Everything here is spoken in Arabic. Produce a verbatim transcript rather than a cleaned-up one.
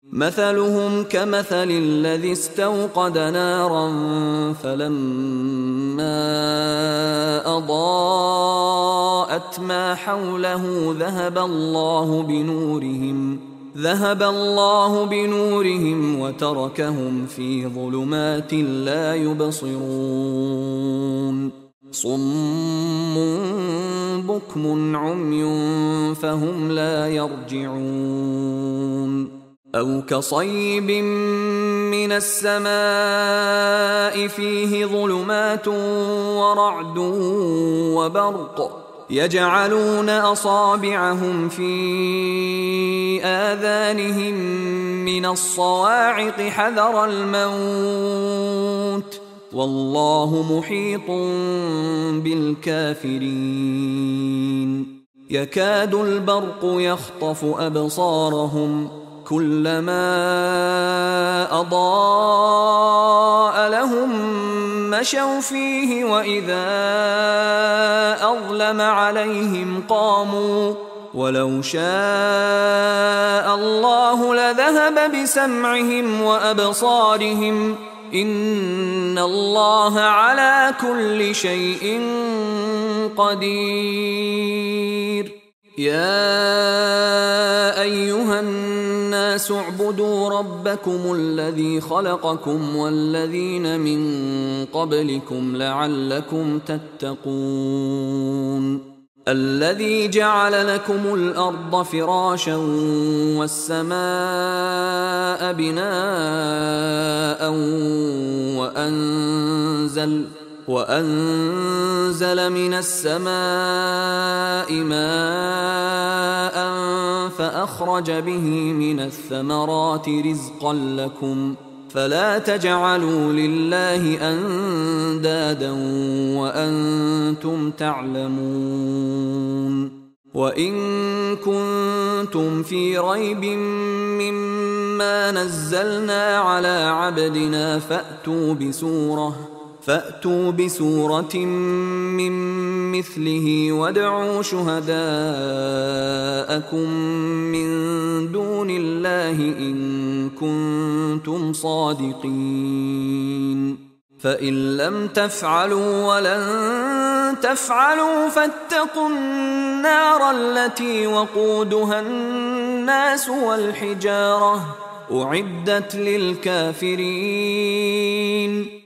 مثلهم كمثل الذي استوقد نارا فلما أضاءت ما حوله ذهب الله بنورهم ذهب الله بنورهم وتركهم في ظلمات لا يبصرون صم بكم عمي فهم لا يرجعون أو كصيب من السماء فيه ظلمات ورعد وبرق يجعلون أصابعهم في آذانهم من الصواعق حذر الموت والله محيط بالكافرين يكاد البرق يخطف أبصارهم كلما أضاء لهم مشوا فيه وإذا أظلم عليهم قاموا ولو شاء الله لذهب بسمعهم وأبصارهم إن الله على كل شيء قدير يا أيها الناس اعبدوا ربكم الذي خلقكم والذين من قبلكم لعلكم تتقون الذي جعل لكم الأرض فراشا والسماء بناء وأنزل وأنزل من السماء ماء فأخرج به من الثمرات رزقا لكم فلا تجعلوا لله أندادا وأنتم تعلمون وإن كنتم في ريب مما نزلنا على عبدنا فأتوا بسورة فأتوا بسورة من مثله وادعوا شهداءكم من دون الله إن كنتم صادقين فإن لم تفعلوا ولن تفعلوا فاتقوا النار التي وقودها الناس والحجارة أعدت للكافرين